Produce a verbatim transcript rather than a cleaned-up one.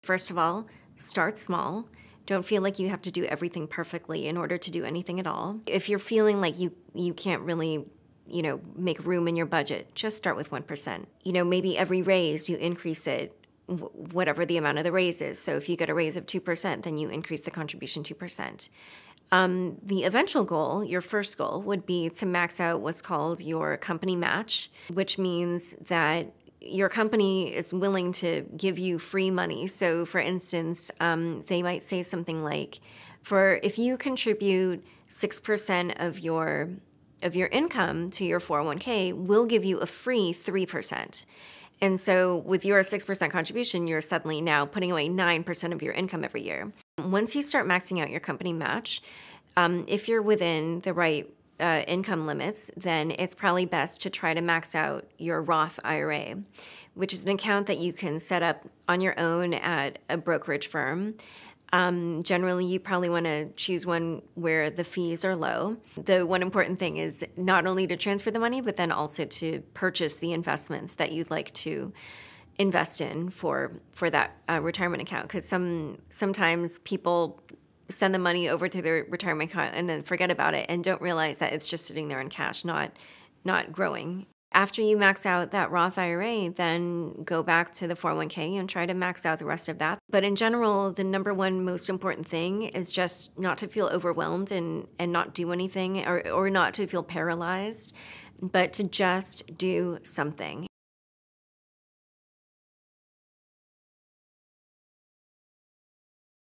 First of all, start small. Don't feel like you have to do everything perfectly in order to do anything at all. If you're feeling like you, you can't really, you know, make room in your budget, just start with one percent. You know, maybe every raise you increase it, whatever the amount of the raise is. So if you get a raise of two percent, then you increase the contribution two percent. Um, the eventual goal, your first goal, would be to max out what's called your company match, which means that your company is willing to give you free money. So for instance, um, they might say something like, for if you contribute six percent of your of your income to your four oh one k, we'll give you a free three percent. And so with your six percent contribution, you're suddenly now putting away nine percent of your income every year. Once you start maxing out your company match, um, if you're within the right uh, income limits, then it's probably best to try to max out your Roth I R A, which is an account that you can set up on your own at a brokerage firm. Um, generally, you probably want to choose one where the fees are low. The one important thing is not only to transfer the money, but then also to purchase the investments that you'd like to invest in for for that uh, retirement account. Because some sometimes people send the money over to their retirement account and then forget about it and don't realize that it's just sitting there in cash, not not growing. After you max out that Roth I R A, then go back to the four oh one k and try to max out the rest of that. But in general, the number one most important thing is just not to feel overwhelmed and, and not do anything, or, or not to feel paralyzed, but to just do something.